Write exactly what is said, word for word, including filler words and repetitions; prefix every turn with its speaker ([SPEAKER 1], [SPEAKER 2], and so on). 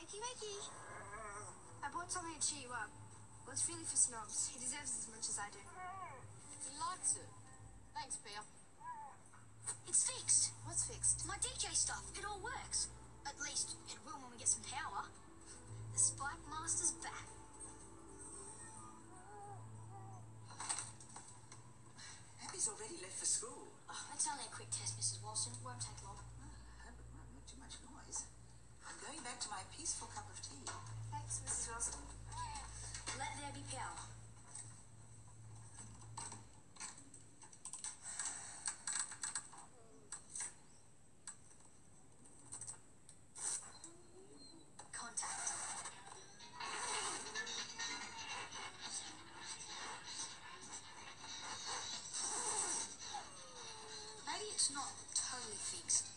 [SPEAKER 1] Wakey, wakey. I bought something to cheer you up. Well, it's really for Snobs. He deserves it as much as I do.
[SPEAKER 2] He likes it. Thanks, Pia.
[SPEAKER 1] It's fixed. What's fixed? My D J stuff. It all works. At least it will when we get some power. The Spike Master's back.
[SPEAKER 3] Abby's already left for school.
[SPEAKER 1] Oh, it's only a quick test, Missus Walston. Won't take long.
[SPEAKER 3] Oh, I hope it won't make too much noise. I'm going back to my peaceful cup of tea.
[SPEAKER 1] Thanks, Missus Walston. Let there be power. Contact. Maybe it's not totally fixed,